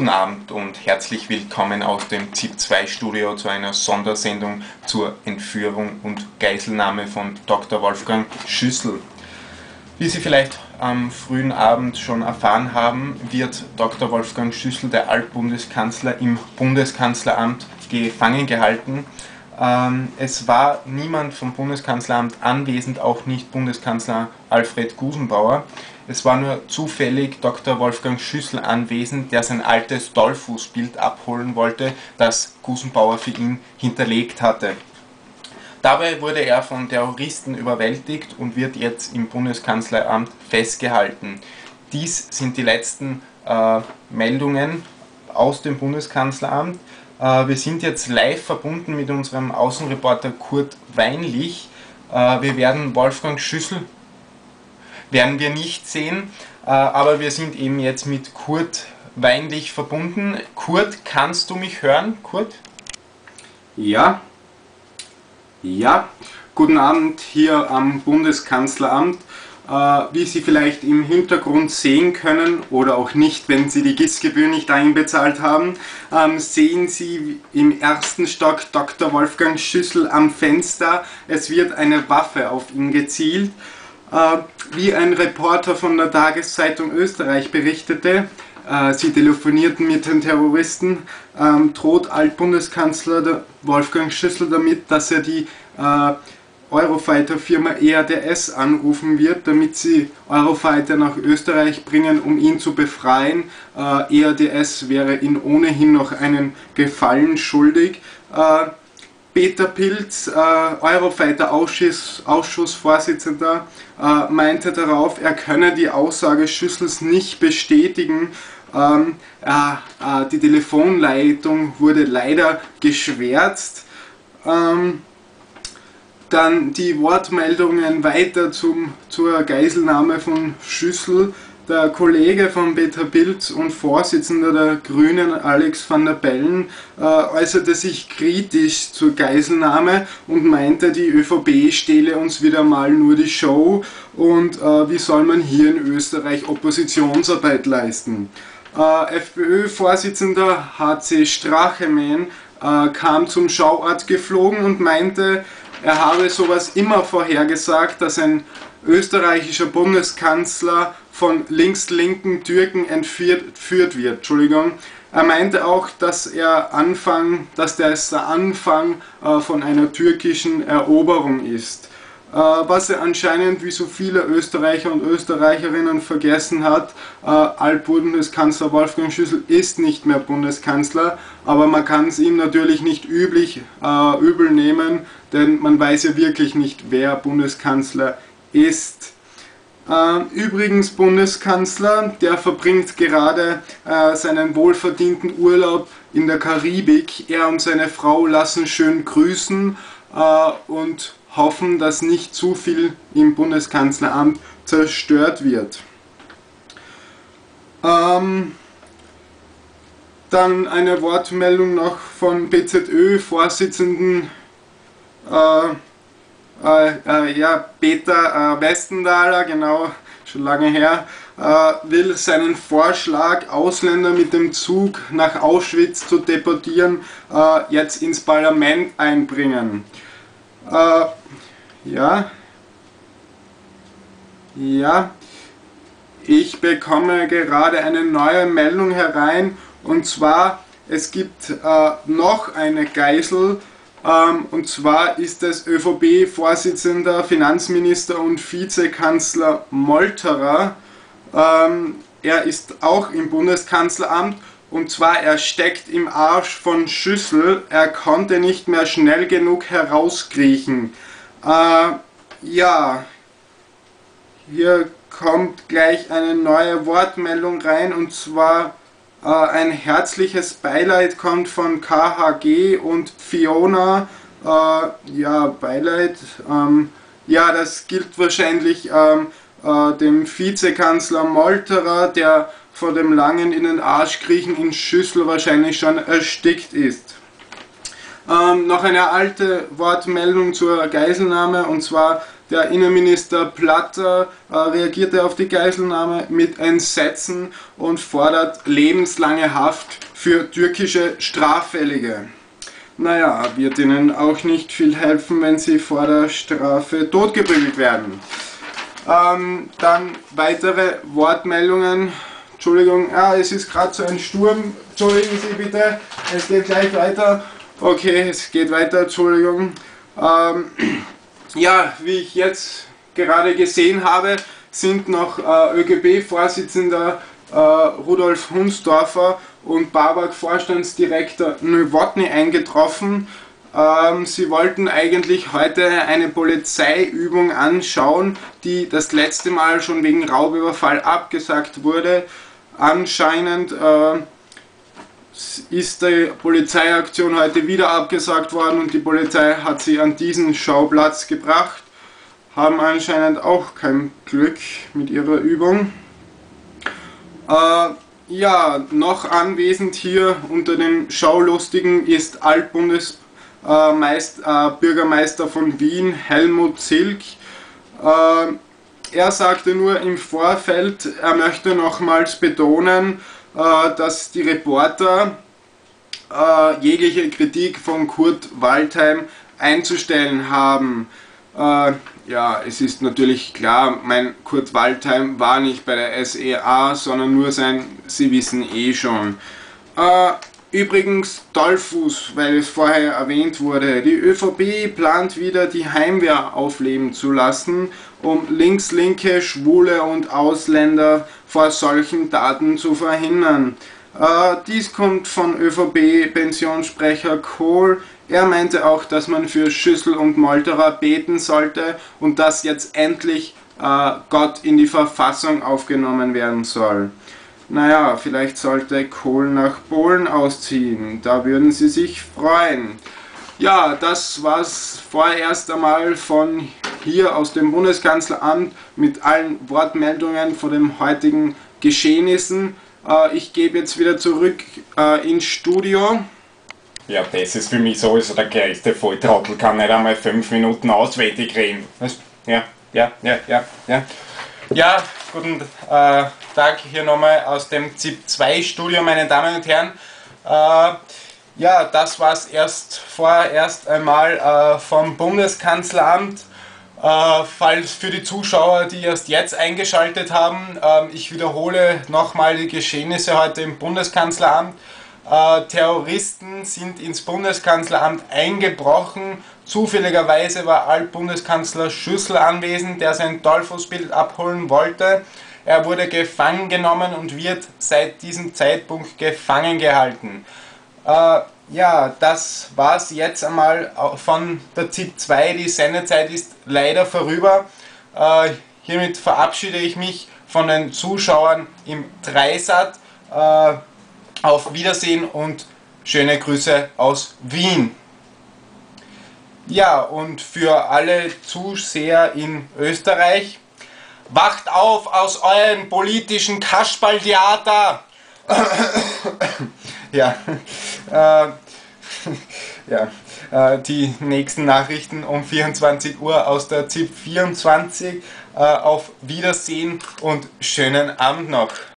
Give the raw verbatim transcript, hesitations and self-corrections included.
Guten Abend und herzlich willkommen aus dem ZIP zwei Studio zu einer Sondersendung zur Entführung und Geiselnahme von Doktor Wolfgang Schüssel. Wie Sie vielleicht am frühen Abend schon erfahren haben, wird Doktor Wolfgang Schüssel, der Altbundeskanzler, im Bundeskanzleramt gefangen gehalten. Es war niemand vom Bundeskanzleramt anwesend, auch nicht Bundeskanzler Alfred Gusenbauer. Es war nur zufällig Doktor Wolfgang Schüssel anwesend, der sein altes Dollfußbild abholen wollte, das Gusenbauer für ihn hinterlegt hatte. Dabei wurde er von Terroristen überwältigt und wird jetzt im Bundeskanzleramt festgehalten. Dies sind die letzten äh, Meldungen aus dem Bundeskanzleramt. Wir sind jetzt live verbunden mit unserem Außenreporter Kurt Weinlich. Wir werden Wolfgang Schüssel werden wir nicht sehen, aber wir sind eben jetzt mit Kurt Weinlich verbunden. Kurt, kannst du mich hören? Kurt? Ja, ja. Guten Abend hier am Bundeskanzleramt. Wie Sie vielleicht im Hintergrund sehen können oder auch nicht, wenn Sie die G I S-Gebühr nicht einbezahlt haben, ähm, sehen Sie im ersten Stock Doktor Wolfgang Schüssel am Fenster. Es wird eine Waffe auf ihn gezielt. Äh, wie ein Reporter von der Tageszeitung Österreich berichtete, äh, sie telefonierten mit den Terroristen, ähm, droht Altbundeskanzler Wolfgang Schüssel damit, dass er die äh, Eurofighter-Firma E A D S anrufen wird, damit sie Eurofighter nach Österreich bringen, um ihn zu befreien. Äh, E A D S wäre ihn ohnehin noch einen Gefallen schuldig. Äh, Peter Pilz, äh, Eurofighter-Ausschussvorsitzender, äh, meinte darauf, er könne die Aussage Schüssels nicht bestätigen. Ähm, äh, äh, die Telefonleitung wurde leider geschwärzt. Ähm, Dann die Wortmeldungen weiter zum, zur Geiselnahme von Schüssel. Der Kollege von Peter Pilz und Vorsitzender der Grünen, Alex van der Bellen, äh, äußerte sich kritisch zur Geiselnahme und meinte, die ÖVP stehle uns wieder mal nur die Show und äh, wie soll man hier in Österreich Oppositionsarbeit leisten. Äh, FPÖ-Vorsitzender H C Strachemann äh, kam zum Schauort geflogen und meinte, er habe sowas immer vorhergesagt, dass ein österreichischer Bundeskanzler von links-linken Türken entführt wird. Entschuldigung. Er meinte auch, dass er Anfang, dass das der Anfang äh, von einer türkischen Eroberung ist. Äh, was er anscheinend, wie so viele Österreicher und Österreicherinnen vergessen hat, äh, Altbundeskanzler Wolfgang Schüssel ist nicht mehr Bundeskanzler, aber man kann es ihm natürlich nicht üblich, äh, übel nehmen, denn man weiß ja wirklich nicht, wer Bundeskanzler ist. Äh, übrigens Bundeskanzler, der verbringt gerade äh, seinen wohlverdienten Urlaub in der Karibik. Er und seine Frau lassen schön grüßen äh, und hoffen, dass nicht zu viel im Bundeskanzleramt zerstört wird. Ähm, dann eine Wortmeldung noch von B Z Ö-Vorsitzenden äh, äh, äh, ja, Peter äh, Westenthaler, genau, schon lange her, äh, will seinen Vorschlag, Ausländer mit dem Zug nach Auschwitz zu deportieren, äh, jetzt ins Parlament einbringen. Äh, ja, ja, ich bekomme gerade eine neue Meldung herein, und zwar, es gibt äh, noch eine Geisel, ähm, und zwar ist es ÖVP-Vorsitzender, Finanzminister und Vizekanzler Molterer. Ähm, er ist auch im Bundeskanzleramt. Und zwar, er steckt im Arsch von Schüssel, er konnte nicht mehr schnell genug herauskriechen. Äh, ja, hier kommt gleich eine neue Wortmeldung rein, und zwar äh, ein herzliches Beileid kommt von K H G und Fiona. Äh, ja, Beileid, ähm, ja, das gilt wahrscheinlich ähm, äh, dem Vizekanzler Molterer, der vor dem langen in den Arsch kriechen in Schüssel wahrscheinlich schon erstickt ist. Ähm, noch eine alte Wortmeldung zur Geiselnahme, und zwar Der Innenminister Platter äh, reagierte auf die Geiselnahme mit Entsetzen und fordert lebenslange Haft für türkische Straffällige. Naja, wird ihnen auch nicht viel helfen, wenn sie vor der Strafe totgeprügelt werden. Ähm, dann weitere Wortmeldungen. Entschuldigung, ah, es ist gerade so ein Sturm. Entschuldigen Sie bitte, es geht gleich weiter. Okay, es geht weiter, Entschuldigung. Ähm, ja, wie ich jetzt gerade gesehen habe, sind noch äh, ÖGB-Vorsitzender äh, Rudolf Hundsdorfer und BAWAG-Vorstandsdirektor Nowotny eingetroffen. Ähm, sie wollten eigentlich heute eine Polizeiübung anschauen, die das letzte Mal schon wegen Raubüberfall abgesagt wurde. Anscheinend äh, ist die Polizeiaktion heute wieder abgesagt worden und die Polizei hat sie an diesen Schauplatz gebracht. Haben anscheinend auch kein Glück mit ihrer Übung. Äh, ja, noch anwesend hier unter den Schaulustigen ist Altbundesbürgermeister äh, von Wien, Helmut Zilk. Äh, er sagte nur im Vorfeld, er möchte nochmals betonen, äh, dass die Reporter äh, jegliche Kritik von Kurt Waldheim einzustellen haben. Äh, ja, es ist natürlich klar, mein Kurt Waldheim war nicht bei der S E A, sondern nur sein, Sie wissen eh schon. Äh, übrigens Dollfuß, weil es vorher erwähnt wurde, die ÖVP plant wieder die Heimwehr aufleben zu lassen, um Links-Linke, Schwule und Ausländer vor solchen Taten zu verhindern. Äh, dies kommt von ÖVP-Pensionssprecher Kohl. Er meinte auch, dass man für Schüssel und Molterer beten sollte und dass jetzt endlich äh, Gott in die Verfassung aufgenommen werden soll. Naja, vielleicht sollte Kohl nach Polen ausziehen, da würden sie sich freuen. Ja, das war's vorerst einmal von hier aus dem Bundeskanzleramt mit allen Wortmeldungen von den heutigen Geschehnissen. Äh, ich gebe jetzt wieder zurück äh, ins Studio. Ja, das ist für mich sowieso der größte Volltrottel, kann nicht einmal fünf Minuten auswendig reden. Was? Ja, ja, ja, ja, ja. Ja, guten äh, Tag hier nochmal aus dem Z I P zwei Studio, meine Damen und Herren. Äh, ja, das war es erst vorerst einmal äh, vom Bundeskanzleramt. Äh, falls für die Zuschauer, die erst jetzt eingeschaltet haben, äh, ich wiederhole nochmal die Geschehnisse heute im Bundeskanzleramt. Äh, Terroristen sind ins Bundeskanzleramt eingebrochen. Zufälligerweise war Altbundeskanzler Schüssel anwesend, der sein Dollfußbild abholen wollte. Er wurde gefangen genommen und wird seit diesem Zeitpunkt gefangen gehalten. Äh, ja, das war es jetzt einmal von der Z I P zwei. Die Sendezeit ist leider vorüber. Äh, hiermit verabschiede ich mich von den Zuschauern im Dreisat. Äh, Auf Wiedersehen und schöne Grüße aus Wien. Ja, und für alle Zuseher in Österreich, wacht auf aus euren politischen Kasperltheater! Ja, äh, ja, äh, die nächsten Nachrichten um vierundzwanzig Uhr aus der Z I P vierundzwanzig. Äh, auf Wiedersehen und schönen Abend noch.